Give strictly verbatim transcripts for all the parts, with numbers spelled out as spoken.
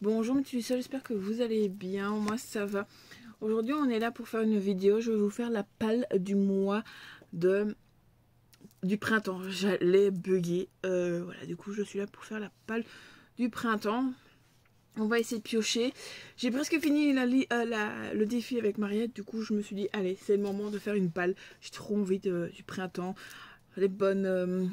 Bonjour mes petits lucioles, j'espère que vous allez bien, moi ça va. Aujourd'hui on est là pour faire une vidéo, je vais vous faire la palle du mois de du printemps. J'allais bugger, euh, voilà, du coup je suis là pour faire la palle du printemps. On va essayer de piocher. J'ai presque fini la, euh, la, le défi avec Mariette, du coup je me suis dit allez c'est le moment de faire une palle. J'ai trop envie de, du printemps, les bonnes... Euh,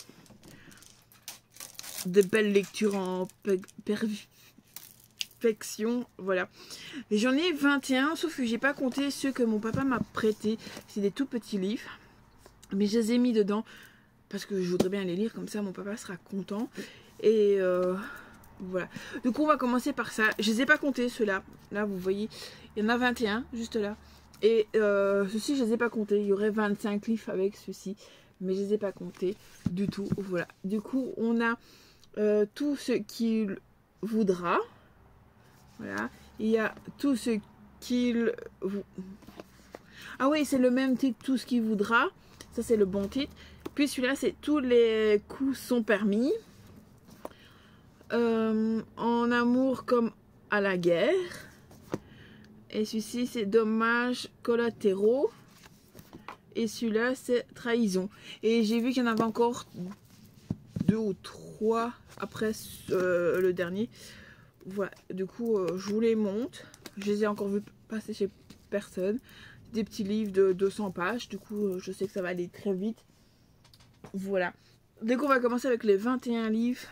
des belles lectures en perfection, voilà. J'en ai vingt et un, sauf que j'ai pas compté ceux que mon papa m'a prêté. C'est des tout petits livres, mais je les ai mis dedans parce que je voudrais bien les lire, comme ça mon papa sera content. Et euh, voilà. Du coup on va commencer par ça. Je les ai pas comptés ceux-là. Là vous voyez, il y en a vingt et un juste là. Et euh, ceux-ci je les ai pas comptés. Il y aurait vingt-cinq livres avec ceux-ci, mais je les ai pas comptés du tout. Voilà. Du coup on a Euh, tout ce qu'il voudra. Voilà. Il y a tout ce qu'il... Ah oui, c'est le même titre, tout ce qu'il voudra. Ça, c'est le bon titre. Puis celui-là, c'est tous les coups sont permis. Euh, en amour comme à la guerre. Et celui-ci, c'est dommages collatéraux. Et celui-là, c'est trahison. Et j'ai vu qu'il y en avait encore deux ou trois après euh, le dernier. Voilà, du coup euh, je vous les montre. Je les ai encore vus passer chez personne. Des petits livres de deux cents pages, du coup euh, je sais que ça va aller très vite. Voilà, dès qu'on va commencer avec les vingt et un livres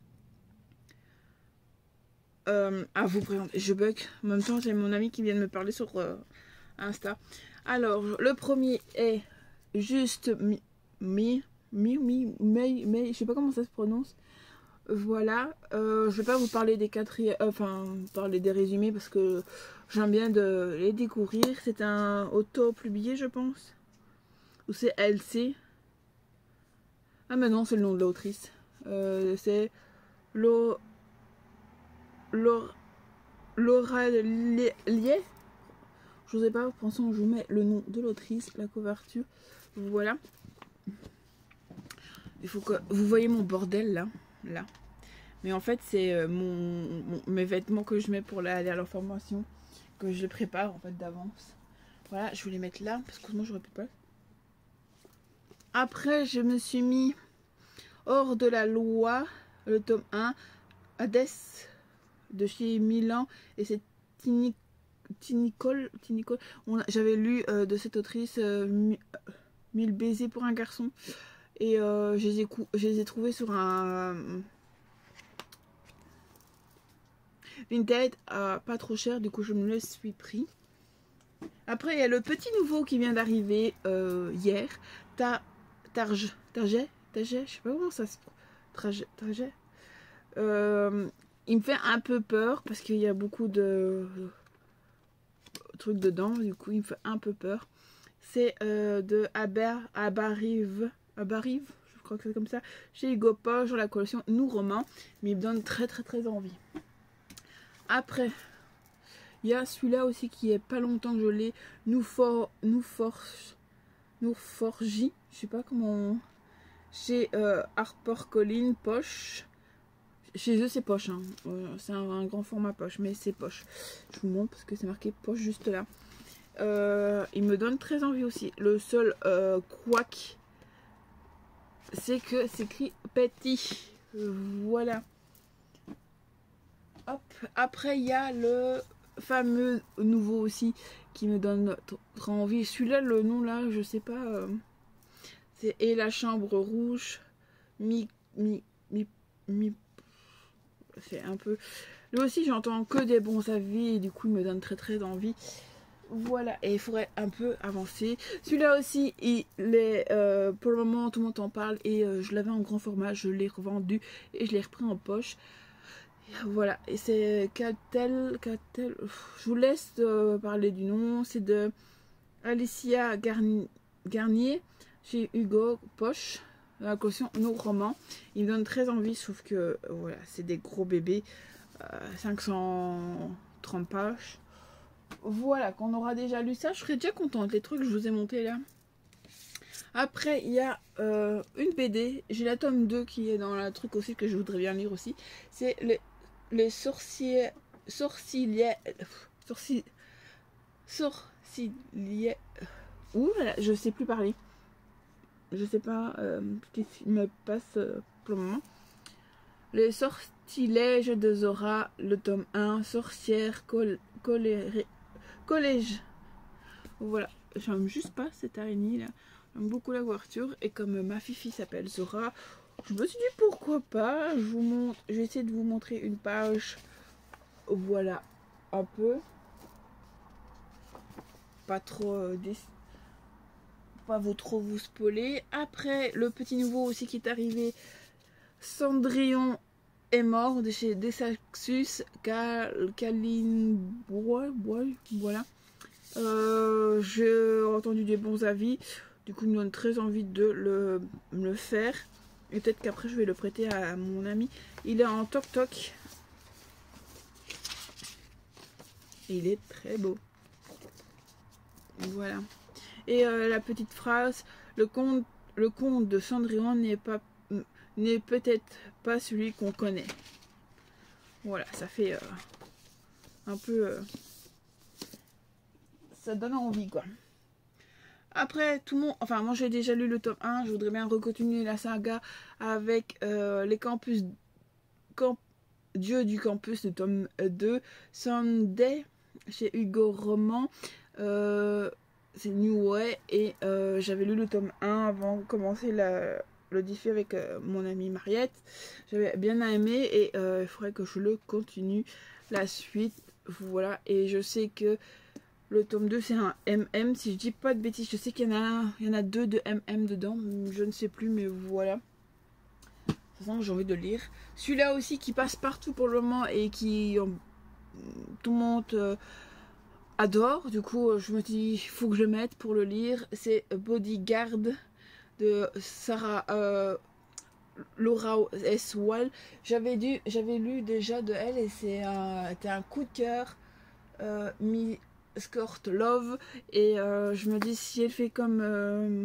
euh, à vous présenter. Je bug en même temps, j'ai mon ami qui vient de me parler sur euh, Insta. Alors le premier est juste mi mi mi mi mi, mi je sais pas comment ça se prononce. Voilà, euh, je vais pas vous parler des quatrièmes, euh, enfin parler des résumés parce que j'aime bien de les découvrir. C'est un auto-publié je pense. Ou c'est L C. Ah mais non, c'est le nom de l'autrice. Euh, c'est Lo... Laura Lié. Je sais pas, pensons que je vous mets le nom de l'autrice, la couverture. Voilà. Il faut que vous voyez mon bordel là, là. Mais en fait, c'est euh, mon, mon, mes vêtements que je mets pour aller à la formation, que je les prépare en fait d'avance. Voilà, je vais les mettre là, parce que moi j'aurais plus pas. Après, je me suis mis Hors de la loi, le tome un, Hadès, de chez Milan, et c'est Tini, Tinicole. Tinicole. J'avais lu euh, de cette autrice euh, Mille baisers pour un garçon, et euh, je, les ai, je les ai trouvés sur un... Euh, Vinted, euh, pas trop cher, du coup je me le suis pris. Après il y a le petit nouveau qui vient d'arriver euh, hier. Ta, Target, Target, Target, je sais pas comment ça se Target, Target. Euh, il me fait un peu peur parce qu'il y a beaucoup de trucs dedans, du coup il me fait un peu peur. C'est euh, de Aber, Abarive, Abarive, je crois que c'est comme ça, chez Hugo Poche, dans la collection Nous Romans, mais il me donne très très très envie. Après, il y a celui-là aussi qui est pas longtemps que je l'ai. Nous for, nous forge, nous forgy, je sais pas comment. Chez euh, HarperCollins Poche. Chez eux c'est poche, hein. Euh, c'est un, un grand format poche, mais c'est poche. Je vous montre parce que c'est marqué poche juste là. Euh, il me donne très envie aussi. Le seul euh, couac, c'est que c'est écrit petit. Voilà. Hop. Après il y a le fameux nouveau aussi qui me donne trop envie. Celui-là, le nom là, je sais pas. Euh, c'est Et la chambre rouge. Mi mi mi mi. C'est un peu. Lui aussi, j'entends que des bons avis et du coup, il me donne très très envie. Voilà, et il faudrait un peu avancer. Celui-là aussi, il est euh, pour le moment, tout le monde en parle et euh, je l'avais en grand format, je l'ai revendu et je l'ai repris en poche. Voilà, et c'est Catel, Catel, je vous laisse euh, parler du nom, c'est de Alicia Garni, Garnier, chez Hugo Poche, la collection Nos Romans. Il me donne très envie, sauf que euh, voilà, c'est des gros bébés, euh, cinq cent trente pages. Voilà, qu'on aura déjà lu ça, je serais déjà contente, les trucs que je vous ai montés là. Après, il y a euh, une B D, j'ai la tome deux qui est dans le truc aussi que je voudrais bien lire aussi, c'est les les sorciers, sorciliers, sorci, sorciliers, ouh là, je sais plus parler. Je sais pas euh, ce qui me passe euh, pour le moment. Les sortilèges de Zora, le tome un, sorcière, col, coléré, collège. Voilà, j'aime juste pas cette araignée là. J'aime beaucoup la couverture. Et comme ma fifi s'appelle Zora, je me suis dit pourquoi pas. Je vous montre, je vais essayer de vous montrer une page. Voilà, un peu. Pas trop euh, des... pas vous trop vous spoiler. Après, le petit nouveau aussi qui est arrivé, Cendrillon est mort de chez Desaxus, Cal Kalimbois, voilà. Euh, J'ai entendu des bons avis, du coup, il me donne très envie de le, le faire. Et peut-être qu'après, je vais le prêter à mon ami. Il est en toc toc. Et il est très beau. Voilà. Et euh, la petite phrase, le conte, le conte de Cendrillon n'est pas n'est peut-être pas celui qu'on connaît. Voilà, ça fait euh, un peu... Euh, ça donne envie, quoi. Après, tout le monde... Enfin, moi, j'ai déjà lu le tome un. Je voudrais bien recontinuer la saga avec euh, les campus... Camp, Dieu du campus, le tome deux. Sunday, chez Hugo Roman. Euh, C'est New Way. Et euh, j'avais lu le tome un avant de commencer la... le diffus avec euh, mon amie Mariette. J'avais bien aimé et euh, il faudrait que je le continue la suite. Voilà, et je sais que le tome deux c'est un M M, si je dis pas de bêtises. Je sais qu'il y en a il y en a deux de M M dedans, je ne sais plus, mais voilà. De toute façon, j'ai envie de lire. Celui-là aussi qui passe partout pour le moment et qui euh, tout le monde euh, adore. Du coup, je me dis il faut que je le mette pour le lire. C'est Bodyguard de Sarah euh, Laura S. Wall. J'avais dû j'avais lu déjà de elle et c'est un, un coup de cœur. Euh, mi Escort Love et euh, je me dis si elle fait comme euh,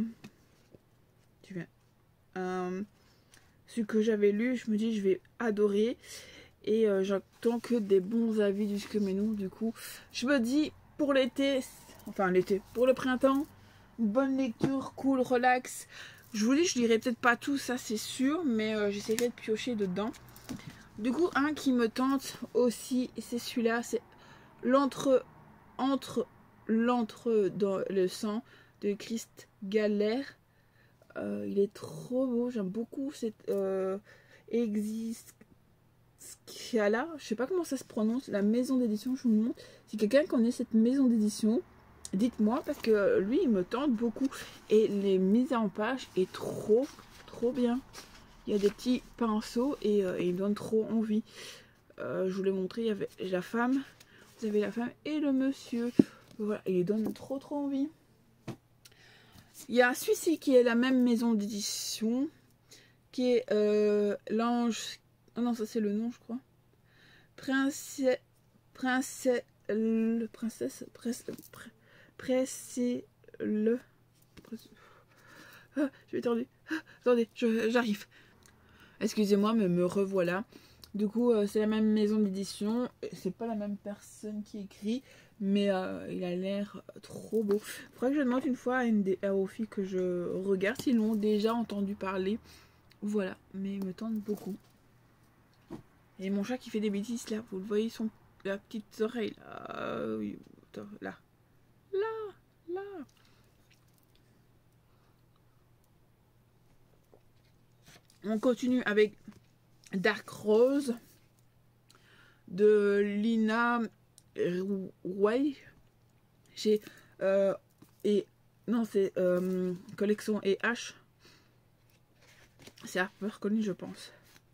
tu viens euh, ce que j'avais lu, je me dis je vais adorer et euh, j'attends que des bons avis du Skemenou. Du coup je me dis pour l'été, enfin l'été, pour le printemps, une bonne lecture, cool, relax. Je vous dis, je lirai peut-être pas tout, ça c'est sûr, mais euh, j'essaierai de piocher dedans. Du coup, un qui me tente aussi, c'est celui-là, c'est l'entre entre l'entre dans le sang de Christ Galère. Euh, il est trop beau, j'aime beaucoup cette euh, existe Scala, je sais pas comment ça se prononce, la maison d'édition. Je vous montre. Si quelqu'un connaît cette maison d'édition, dites-moi parce que lui il me tente beaucoup et les mises en page est trop trop bien. Il y a des petits pinceaux et, euh, et il me donne trop envie. Euh, je vous l'ai montré, il y avait la femme, vous avez la femme et le monsieur. Voilà, et il donne trop trop envie. Il y a celui-ci qui est la même maison d'édition, qui est euh, l'ange. Oh non, ça c'est le nom, je crois. Princesse, princesse, le princesse, princesse, pressé le. Ah, je vais attendez, ah, attendez, j'arrive. Excusez-moi, mais me revoilà. Du coup, euh, c'est la même maison d'édition. C'est pas la même personne qui écrit, mais euh, il a l'air trop beau. Il faudrait que je demande une fois à une des aux filles que je regarde s'ils l'ont déjà entendu parler. Voilà, mais il me tente beaucoup. Et mon chat qui fait des bêtises là, vous le voyez, son la petite oreille là, euh, là, là, là. On continue avec Dark Rose de Lina Way. J'ai euh, et non c'est euh, collection et H. C'est HarperCollins je pense.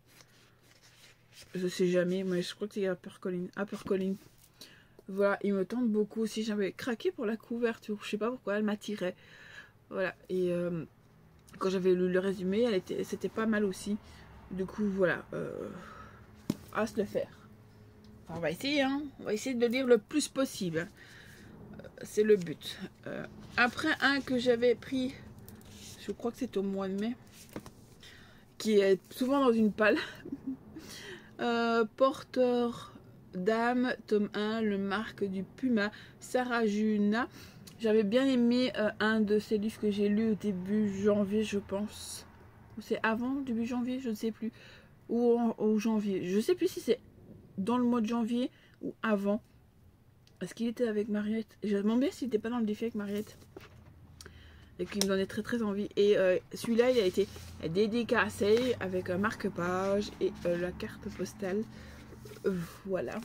Je sais jamais, mais je crois que c'est HarperCollins. HarperCollins. Voilà, il me tente beaucoup aussi. J'avais craqué pour la couverture. Je sais pas pourquoi, elle m'attirait. Voilà, et euh, quand j'avais lu le résumé, elle était, c'était pas mal aussi. Du coup, voilà. Euh, à se le faire. Enfin, on va essayer, hein. On va essayer de le lire le plus possible. Euh, c'est le but. Euh, après, un que j'avais pris, je crois que c'est au mois de mai, qui est souvent dans une palle. Euh, Porteur d'âme, tome un, le marque du Puma, Sarah Juna. J'avais bien aimé euh, un de ces livres que j'ai lu au début janvier, je pense. Ou c'est avant, début janvier, je ne sais plus. Ou en, au janvier. Je ne sais plus si c'est dans le mois de janvier ou avant. Parce qu'il était avec Mariette. Je me demandais s'il n'était pas dans le défi avec Mariette. Et qui me donnait très très envie. Et euh, celui-là, il a été dédicacé avec un marque-page et euh, la carte postale. Euh, voilà.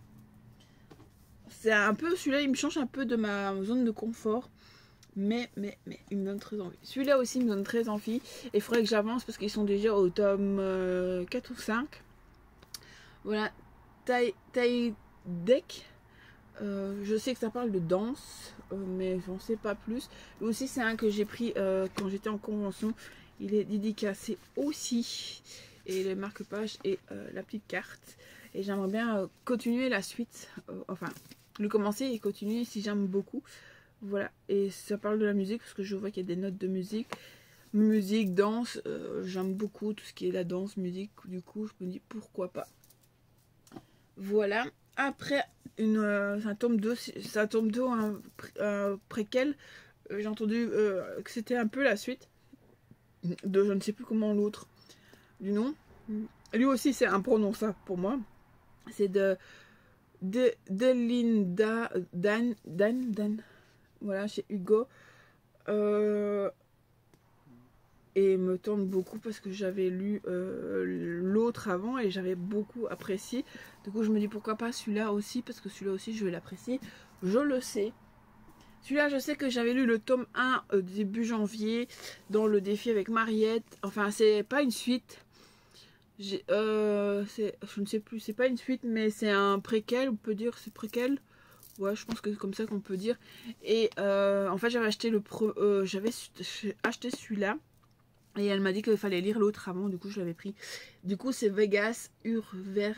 C'est un peu, celui-là, il me change un peu de ma zone de confort. Mais, mais, mais, il me donne très envie. Celui-là aussi me donne très envie. Et il faudrait que j'avance parce qu'ils sont déjà au tome euh, quatre ou cinq. Voilà. Tai, Tai Deck. Euh, je sais que ça parle de danse, euh, mais j'en sais pas plus. Lui aussi, c'est un que j'ai pris euh, quand j'étais en convention. Il est dédicacé aussi. Et le marque-page et euh, la petite carte. Et j'aimerais bien euh, continuer la suite. Euh, enfin, le commencer et continuer si j'aime beaucoup. Voilà. Et ça parle de la musique parce que je vois qu'il y a des notes de musique. Musique, danse. Euh, j'aime beaucoup tout ce qui est la danse, musique. Du coup, je me dis pourquoi pas. Voilà. Après, une, euh, c'est un tome deux, c'est un tome deux, un, un préquel. Euh, J'ai entendu euh, que c'était un peu la suite de je ne sais plus comment l'autre du nom. Lui aussi, c'est imprononçable pour moi. C'est de, de, de Linda Dan, Dan, Dan. Voilà, chez Hugo. Euh, et me tente beaucoup parce que j'avais lu euh, l'autre avant et j'avais beaucoup apprécié. Du coup, je me dis pourquoi pas celui-là aussi, parce que celui-là aussi, je vais l'apprécier. Je le sais. Celui-là, je sais que j'avais lu le tome un euh, début janvier dans le défi avec Mariette. Enfin, c'est pas une suite. Euh, je ne sais plus, c'est pas une suite, mais c'est un préquel, on peut dire, c'est préquel. Ouais, je pense que c'est comme ça qu'on peut dire. Et euh, en fait, j'avais acheté le pro, euh, j'avais acheté celui-là. Et elle m'a dit qu'il fallait lire l'autre avant, du coup je l'avais pris. Du coup c'est Vegas Urver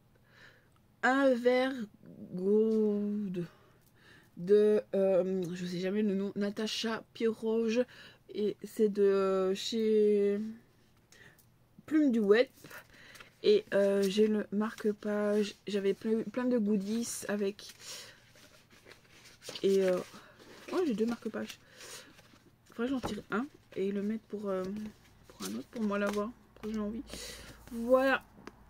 Invergold de, euh, je sais jamais le nom, Natacha Piroge. Et c'est de chez Plume du Web. Et euh, j'ai le marque-page, j'avais plein, plein de goodies avec. Et euh, oh, j'ai deux marque-pages. Faudrait que j'en tire un et le mettre pour... Euh, un autre pour moi l'avoir, j'ai envie. Voilà.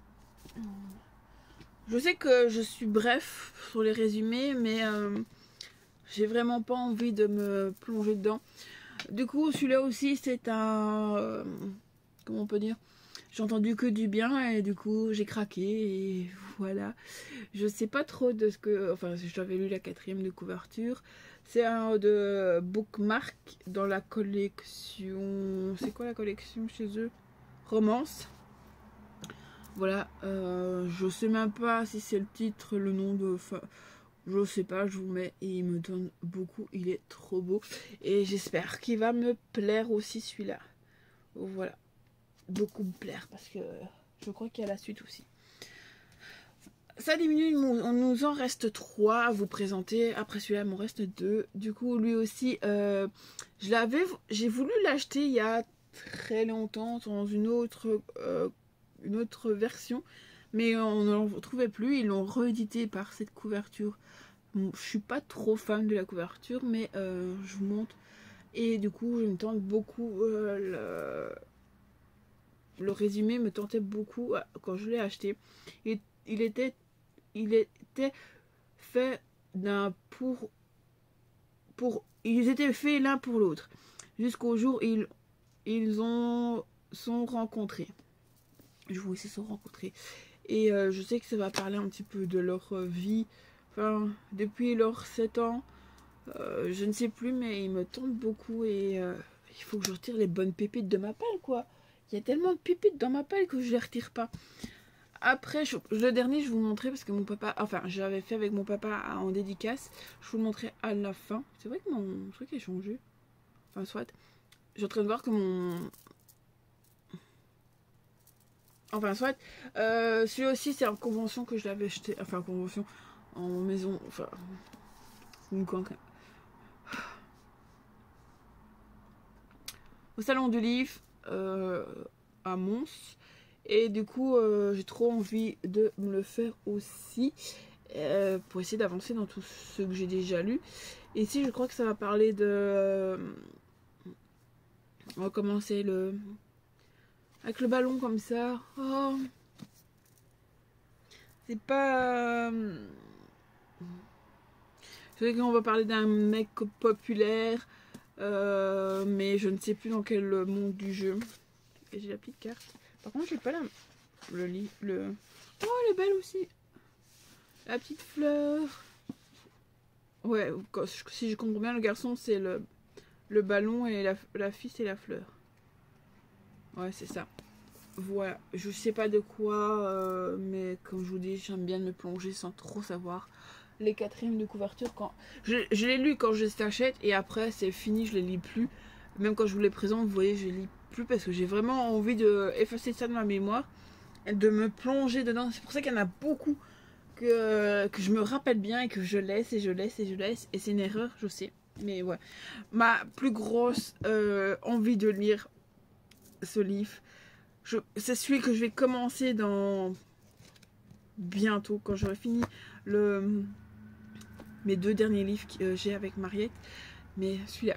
Je sais que je suis bref sur les résumés, mais euh, j'ai vraiment pas envie de me plonger dedans. Du coup, celui-là aussi, c'est un... Euh, comment on peut dire? J'ai entendu que du bien et du coup, j'ai craqué et voilà. Je sais pas trop de ce que... Enfin, j'avais lu la quatrième de couverture. C'est un de Bookmark dans la collection... C'est quoi la collection chez eux? Romance. Voilà. Euh, je sais même pas si c'est le titre, le nom de... Enfin, je sais pas, je vous mets. Et il me donne beaucoup. Il est trop beau. Et j'espère qu'il va me plaire aussi celui-là. Voilà. Beaucoup me plaire parce que je crois qu'il y a la suite aussi. Ça diminue, on nous en reste trois à vous présenter. Après celui-là, il m'en reste deux. Du coup, lui aussi, euh, je l'avais, j'ai voulu l'acheter il y a très longtemps dans une autre, euh, une autre version, mais on ne l'en trouvait plus. Ils l'ont réédité par cette couverture. Bon, je suis pas trop fan de la couverture, mais euh, je vous montre. Et du coup, je me tente beaucoup. Euh, le, le résumé me tentait beaucoup quand je l'ai acheté. Et il était Il était fait d'un pour pour ils étaient faits l'un pour l'autre jusqu'au jour où ils ils ont sont rencontrés. Je vois ils se sont rencontrés et euh, je sais que ça va parler un petit peu de leur vie, enfin depuis leurs sept ans, euh, je ne sais plus, mais ils me tentent beaucoup et euh, il faut que je retire les bonnes pépites de ma palle quoi. Il y a tellement de pépites dans ma palle que je les retire pas. Après, je, le dernier, je vous montrais parce que mon papa... Enfin, j'avais fait avec mon papa en dédicace. Je vous le montrais à la fin. C'est vrai que mon truc a changé. Enfin, soit. Je suis en train de voir que mon... Enfin, soit. Euh, celui-là aussi, c'est en convention que je l'avais acheté. Enfin, en convention. En maison. Enfin... Une coin. Au salon du livre. Euh, à Mons. Et du coup, euh, j'ai trop envie de me le faire aussi. Euh, pour essayer d'avancer dans tout ce que j'ai déjà lu. Et ici, je crois que ça va parler de... Euh, on va commencer le... avec le ballon comme ça. Oh. C'est pas... Euh, je sais qu'on va parler d'un mec populaire. Euh, mais je ne sais plus dans quel monde du jeu. Et j'ai la petite carte. Par contre, j'ai pas la... Le lit... Le... Oh, elle est belle aussi. La petite fleur. Ouais, si je comprends bien, le garçon c'est le, le ballon et la, la fille c'est la fleur. Ouais, c'est ça. Voilà, je sais pas de quoi, euh, mais comme je vous dis, j'aime bien me plonger sans trop savoir. Les quatrièmes de couverture, quand je, je les lu quand je les achète et après c'est fini, je les lis plus. Même quand je vous les présente, vous voyez, je les lis plus parce que j'ai vraiment envie de effacer ça de ma mémoire et de me plonger dedans. C'est pour ça qu'il y en a beaucoup. Que, que je me rappelle bien et que je laisse et je laisse et je laisse et c'est une erreur, je sais, mais ouais, ma plus grosse euh, envie de lire ce livre, c'est celui que je vais commencer dans bientôt quand j'aurai fini le mes deux derniers livres que euh, j'ai avec Mariette, mais celui-là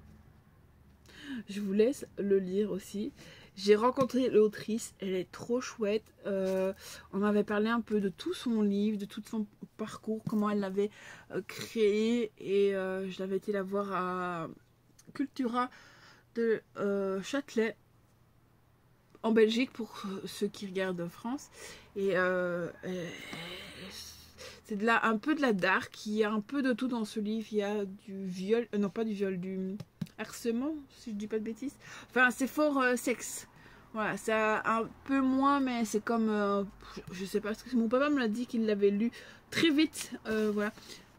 je vous laisse le lire aussi. J'ai rencontré l'autrice, elle est trop chouette. Euh, on avait parlé un peu de tout son livre, de tout son parcours, comment elle l'avait euh, créé. Et euh, je l'avais été la voir à Cultura de euh, Châtelet, en Belgique, pour ceux qui regardent France. Et euh, c'est de la, un peu de la dark, il y a un peu de tout dans ce livre. Il y a du viol, euh, non pas du viol, du... harcèlement, si je dis pas de bêtises. Enfin, c'est fort euh, sexe. Voilà, c'est un peu moins, mais c'est comme... Euh, je sais pas, parce que mon papa me l'a dit qu'il l'avait lu très vite. Euh, voilà.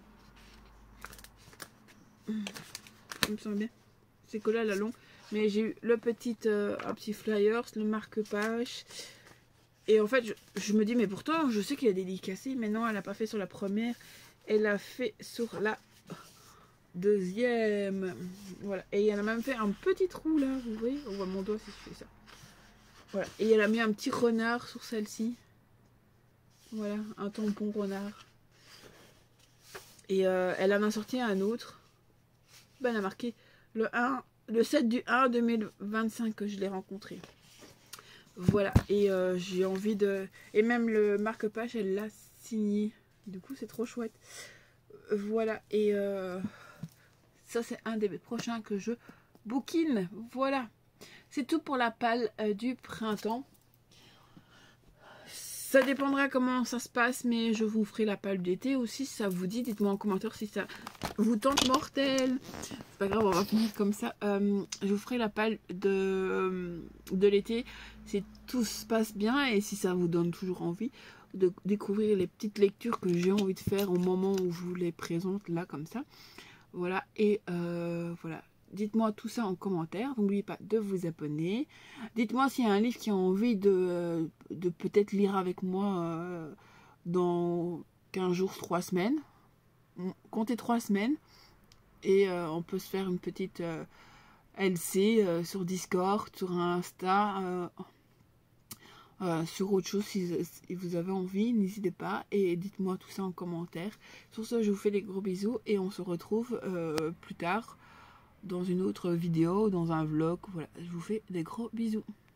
Ça me semble bien. C'est collé à la longue. Mais j'ai eu le petit, euh, un petit flyers, le marque-page. Et en fait, je, je me dis, mais pourtant, je sais qu'il a dédicacé. Mais non, elle n'a pas fait sur la première. Elle a fait sur la... deuxième. Voilà. Et elle a même fait un petit trou là. Vous voyez, on voit mon doigt si je fais ça. Voilà. Et elle a mis un petit renard sur celle-ci. Voilà. Un tampon renard. Et euh, elle en a sorti un autre. Ben, elle a marqué le un, le sept du un deux mille vingt-cinq que je l'ai rencontré. Voilà. Et euh, j'ai envie de... Et même le marque-page, elle l'a signé. Du coup, c'est trop chouette. Voilà. Et... Euh... ça, c'est un des prochains que je bouquine. Voilà. C'est tout pour la palle euh, du printemps. Ça dépendra comment ça se passe, mais je vous ferai la palle d'été aussi si ça vous dit. Dites-moi en commentaire si ça vous tente mortel. C'est pas grave, on va finir comme ça. Euh, je vous ferai la palle de, de l'été si tout se passe bien et si ça vous donne toujours envie de découvrir les petites lectures que j'ai envie de faire au moment où je vous les présente là comme ça. Voilà, et euh, voilà. Dites-moi tout ça en commentaire. N'oubliez pas de vous abonner. Dites-moi s'il y a un livre qui a envie de, de peut-être lire avec moi euh, dans quinze jours, trois semaines. Comptez trois semaines. Et euh, on peut se faire une petite euh, L C euh, sur Discord, sur Insta, euh, euh, sur autre chose si, si vous avez envie. N'hésitez pas et dites-moi tout ça en commentaire. Sur ce, je vous fais des gros bisous et on se retrouve euh, plus tard dans une autre vidéo, dans un vlog. Voilà, je vous fais des gros bisous.